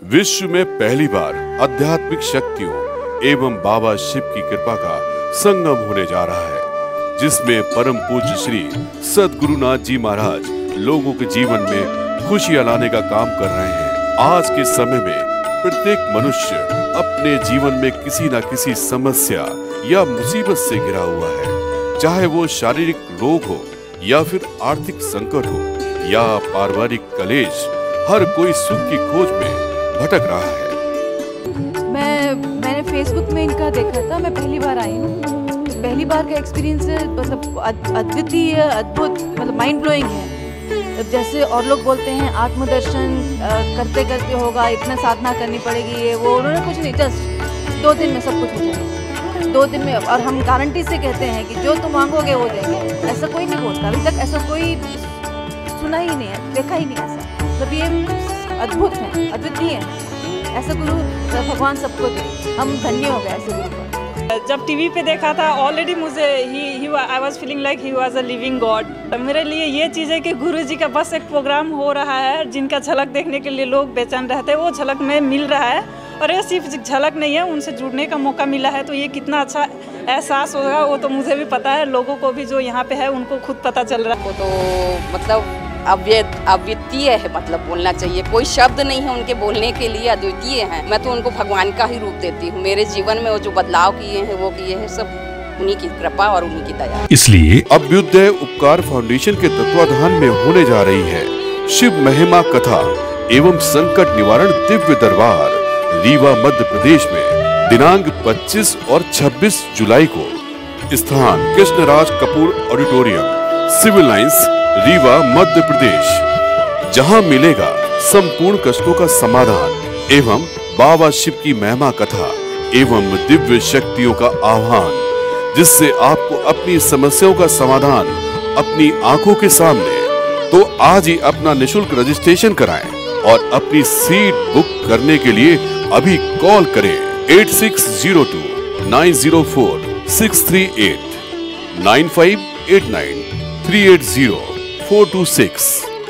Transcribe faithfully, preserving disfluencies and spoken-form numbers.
विश्व में पहली बार आध्यात्मिक शक्तियों एवं बाबा शिव की कृपा का संगम होने जा रहा है, जिसमें परम पूज्य श्री सद्गुरुनाथ जी महाराज लोगों के जीवन में खुशियां लाने का काम कर रहे हैं। आज के समय में प्रत्येक मनुष्य अपने जीवन में किसी न किसी समस्या या मुसीबत से घिरा हुआ है, चाहे वो शारीरिक रोग हो या फिर आर्थिक संकट हो या पारिवारिक कलेश। हर कोई सुख की खोज में भटक रहा है। मैं मैंने फेसबुक में इनका देखा था, मैं पहली बार आई हूँ। पहली बार का एक्सपीरियंस मतलब अद्वितीय, अद्भुत, मतलब माइंड ब्लोइंग है। जैसे और लोग बोलते हैं आत्मदर्शन करते करते होगा, इतना साधना करनी पड़ेगी, ये वो, उन्होंने कुछ नहीं, जस्ट दो दिन में सब कुछ हो जाएगा, दो दिन में। और हम गारंटी से कहते हैं कि जो तुम मांगोगे वो देंगे। ऐसा कोई नहीं बोलता, अभी तक ऐसा कोई सुना ही नहीं है, देखा ही नहीं ऐसा। मतलब ये अद्भुत है, अद्वितीय है। ऐसा गुरु भगवान सबको दे, हम धन्य हो गए ऐसे गुरु पर। जब टीवी पे देखा था ऑलरेडी मुझे ही ही I was feeling like he was a living god. मेरे लिए ये चीज़ है कि गुरु जी का बस एक प्रोग्राम हो रहा है जिनका झलक देखने के लिए लोग बेचैन रहते हैं, वो झलक में मिल रहा है। और ये सिर्फ झलक नहीं है, उनसे जुड़ने का मौका मिला है, तो ये कितना अच्छा एहसास होगा वो तो मुझे भी पता है, लोगों को भी जो यहाँ पे है उनको खुद पता चल रहा है। वो तो मतलब अद्वितीय है, मतलब बोलना चाहिए, कोई शब्द नहीं है उनके बोलने के लिए, अद्वितीय है। मैं तो उनको भगवान का ही रूप देती हूँ। मेरे जीवन में वो जो बदलाव किए हैं वो किए हैं सब उन्हीं की कृपा और उन्हीं की दया। इसलिए अभ्युदय उपकार फाउंडेशन के तत्वाधान में होने जा रही है शिव महिमा कथा एवं संकट निवारण दिव्य दरबार रीवा मध्य प्रदेश में दिनांक पच्चीस और छब्बीस जुलाई को। स्थान Krishnaraj Kapoor auditorium, civil lines, Rewa Madhya Pradesh, जहां मिलेगा संपूर्ण कष्टों का समाधान एवं बाबा शिव की महिमा कथा एवं दिव्य शक्तियों का आह्वान, जिससे आपको अपनी समस्याओं का समाधान अपनी आंखों के सामने। तो आज ही अपना निशुल्क रजिस्ट्रेशन कराएं और अपनी सीट बुक करने के लिए अभी कॉल करें eight six zero two nine zero four six three eight nine five eight nine three eight zero four two six.